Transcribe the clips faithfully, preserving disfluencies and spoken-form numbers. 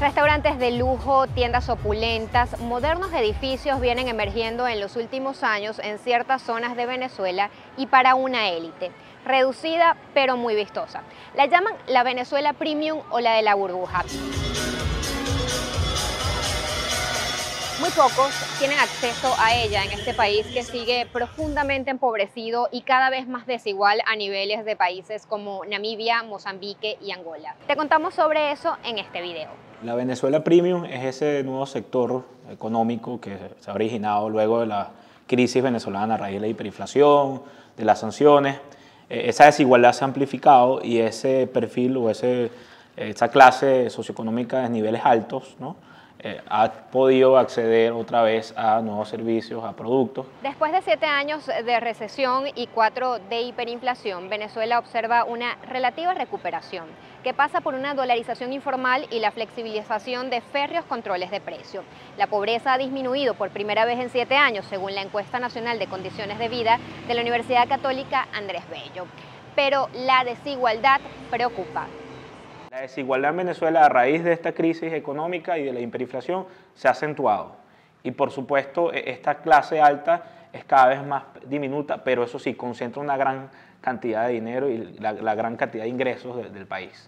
Restaurantes de lujo, tiendas opulentas, modernos edificios vienen emergiendo en los últimos años en ciertas zonas de Venezuela y para una élite, reducida pero muy vistosa. La llaman la Venezuela Premium o la de la burbuja. Muy pocos tienen acceso a ella en este país que sigue profundamente empobrecido y cada vez más desigual a niveles de países como Namibia, Mozambique y Angola. Te contamos sobre eso en este video. La Venezuela Premium es ese nuevo sector económico que se ha originado luego de la crisis venezolana a raíz de la hiperinflación, de las sanciones. Esa desigualdad se ha amplificado y ese perfil o ese, esa clase socioeconómica de niveles altos, ¿no? Eh, ha podido acceder otra vez a nuevos servicios, a productos. Después de siete años de recesión y cuatro de hiperinflación, Venezuela observa una relativa recuperación que pasa por una dolarización informal y la flexibilización de férreos controles de precio. La pobreza ha disminuido por primera vez en siete años, según la encuesta nacional de condiciones de vida de la Universidad Católica Andrés Bello. Pero la desigualdad preocupa. La desigualdad en Venezuela a raíz de esta crisis económica y de la hiperinflación se ha acentuado. Y por supuesto esta clase alta es cada vez más diminuta, pero eso sí, concentra una gran cantidad de dinero y la, la gran cantidad de ingresos de, del país.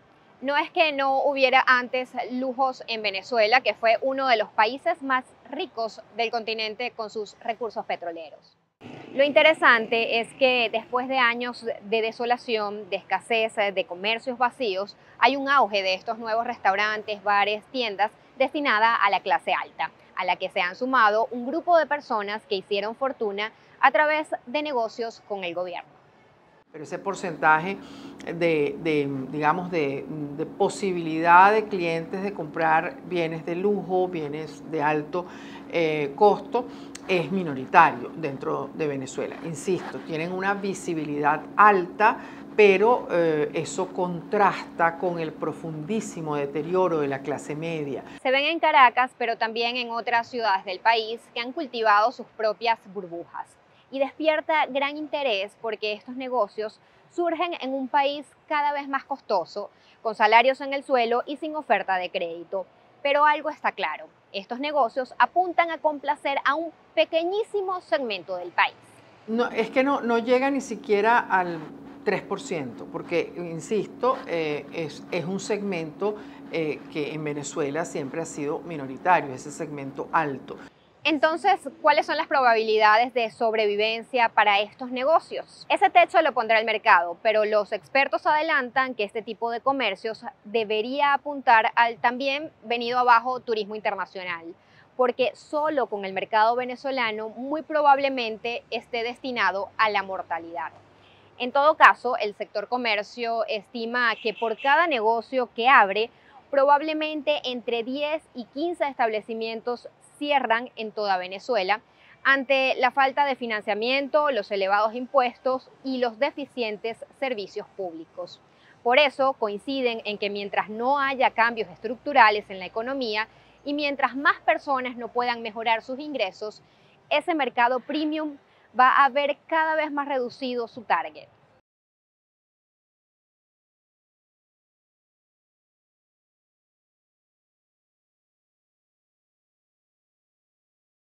No es que no hubiera antes lujos en Venezuela, que fue uno de los países más ricos del continente con sus recursos petroleros. Lo interesante es que después de años de desolación, de escasez, de comercios vacíos, hay un auge de estos nuevos restaurantes, bares, tiendas destinada a la clase alta, a la que se han sumado un grupo de personas que hicieron fortuna a través de negocios con el gobierno. Pero ese porcentaje de, de digamos, de, de posibilidad de clientes de comprar bienes de lujo, bienes de alto eh, costo, es minoritario dentro de Venezuela. Insisto, tienen una visibilidad alta, pero eh, eso contrasta con el profundísimo deterioro de la clase media. Se ven en Caracas, pero también en otras ciudades del país que han cultivado sus propias burbujas. Y despierta gran interés porque estos negocios surgen en un país cada vez más costoso, con salarios en el suelo y sin oferta de crédito. Pero algo está claro, estos negocios apuntan a complacer a un pequeñísimo segmento del país. No, es que no, no llega ni siquiera al tres por ciento, porque, insisto, eh, es, es un segmento eh, que en Venezuela siempre ha sido minoritario, ese segmento alto. Entonces, ¿cuáles son las probabilidades de sobrevivencia para estos negocios? Ese techo lo pondrá el mercado, pero los expertos adelantan que este tipo de comercios debería apuntar al también venido abajo turismo internacional, porque solo con el mercado venezolano muy probablemente esté destinado a la mortalidad. En todo caso, el sector comercio estima que por cada negocio que abre, probablemente entre diez y quince establecimientos cierran en toda Venezuela ante la falta de financiamiento, los elevados impuestos y los deficientes servicios públicos. Por eso coinciden en que mientras no haya cambios estructurales en la economía y mientras más personas no puedan mejorar sus ingresos, ese mercado premium va a ver cada vez más reducido su target.